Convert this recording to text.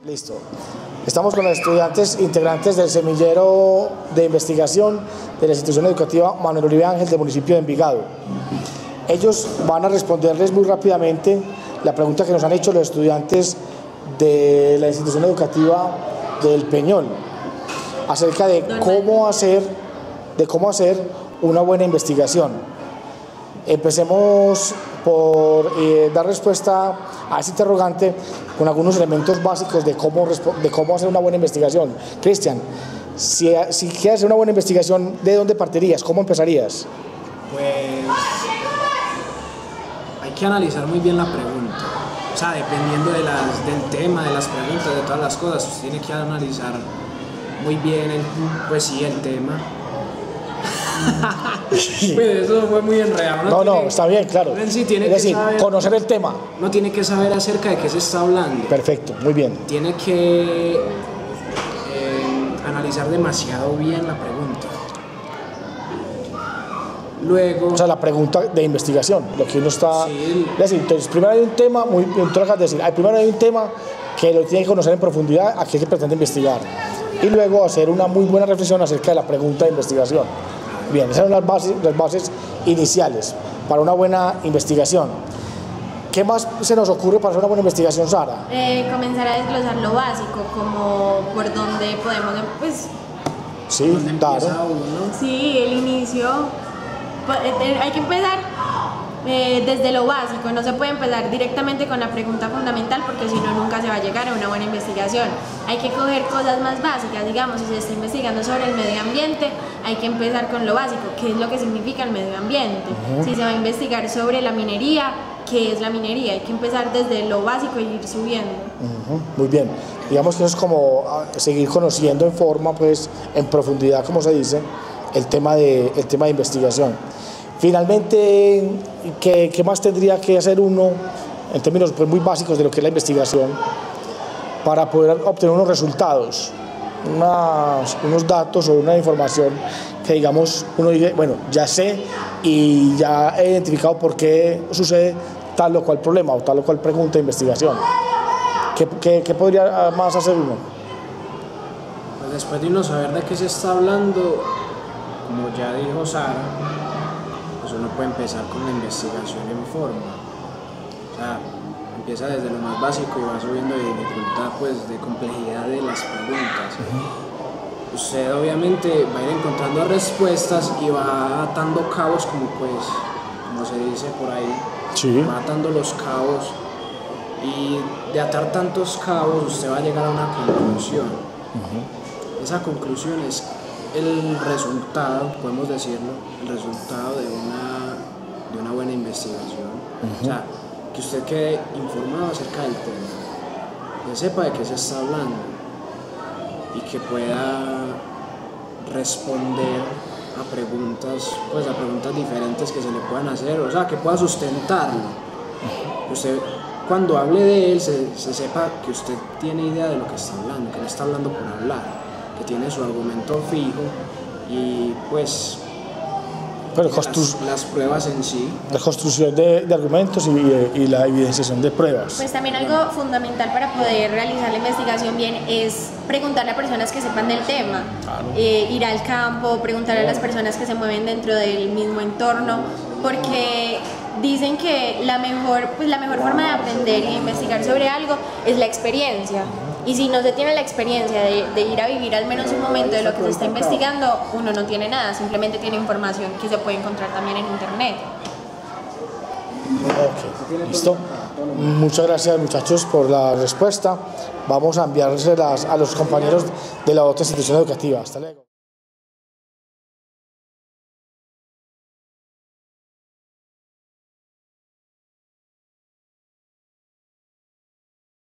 Listo. Estamos con los estudiantes integrantes del semillero de investigación de la institución educativa Manuel Uribe Ángel del municipio de Envigado. Ellos van a responderles muy rápidamente la pregunta que nos han hecho los estudiantes de la institución educativa del Peñol acerca de cómo hacer una buena investigación. Empecemos por dar respuesta a ese interrogante con algunos elementos básicos de cómo hacer una buena investigación. Cristian, si quieres hacer una buena investigación, ¿de dónde partirías? ¿Cómo empezarías? Pues hay que analizar muy bien la pregunta. O sea, dependiendo del tema, de las preguntas, de todas las cosas, usted tiene que analizar muy bien el tema. Pues eso fue muy enredado. No, está bien, claro. Sí, es decir, conocer el tema. No tiene que saber acerca de qué se está hablando. Perfecto, muy bien. Tiene que analizar demasiado bien la pregunta. Luego... O sea, la pregunta de investigación, lo que uno está... Sí. Es decir, entonces, primero hay un tema, tú lo acabas de decir, primero hay un tema que lo tiene que conocer en profundidad a qué se pretende investigar. Y luego hacer una muy buena reflexión acerca de la pregunta de investigación. Bien, esas son las bases iniciales para una buena investigación. ¿Qué más se nos ocurre para hacer una buena investigación, Sara? Comenzar a desglosar lo básico, como por dónde podemos, pues... Sí, claro. Sí, el inicio. Hay que empezar desde lo básico, no se puede empezar directamente con la pregunta fundamental porque si no nunca se va a llegar a una buena investigación. Hay que coger cosas más básicas, digamos, si se está investigando sobre el medio ambiente, hay que empezar con lo básico, qué es lo que significa el medio ambiente. Si se va a investigar sobre la minería, ¿qué es la minería? Hay que empezar desde lo básico y ir subiendo. Muy bien, digamos que eso es como seguir conociendo en forma, pues en profundidad, como se dice, el tema de investigación. Finalmente, ¿qué más tendría que hacer uno en términos pues, muy básicos de lo que es la investigación para poder obtener unos resultados, unos datos o una información que digamos uno dice, bueno, ya sé y ya he identificado por qué sucede tal o cual problema o tal o cual pregunta de investigación? ¿Qué podría más hacer uno? Pues después de uno saber de qué se está hablando, como ya dijo Sara, pues uno puede empezar con la investigación en forma. O sea, empieza desde lo más básico y va subiendo de dificultad, pues de complejidad de las preguntas. Usted obviamente va a ir encontrando respuestas y va atando cabos como se dice por ahí. Sí. Va atando los cabos y de atar tantos cabos usted va a llegar a una conclusión. Esa conclusión es el resultado, podemos decirlo, el resultado de una buena investigación. O sea, que usted quede informado acerca del tema, que sepa de qué se está hablando y que pueda responder a preguntas diferentes que se le puedan hacer, o sea, que pueda sustentarlo. Usted, cuando hable de él, se sepa que usted tiene idea de lo que está hablando, que no está hablando por hablar, que tiene su argumento fijo y pues las pruebas en sí. La construcción de argumentos y la evidenciación de pruebas. Pues también algo fundamental para poder realizar la investigación bien es preguntarle a personas que sepan del tema. Claro. Ir al campo, preguntarle a las personas que se mueven dentro del mismo entorno, porque dicen que la mejor forma de aprender y investigar sobre algo es la experiencia. Y si no se tiene la experiencia de ir a vivir al menos un momento de lo que se está investigando, uno no tiene nada, simplemente tiene información que se puede encontrar también en internet. Ok, listo. Muchas gracias, muchachos, por la respuesta. Vamos a enviárselas a los compañeros de la otra institución educativa. Hasta luego.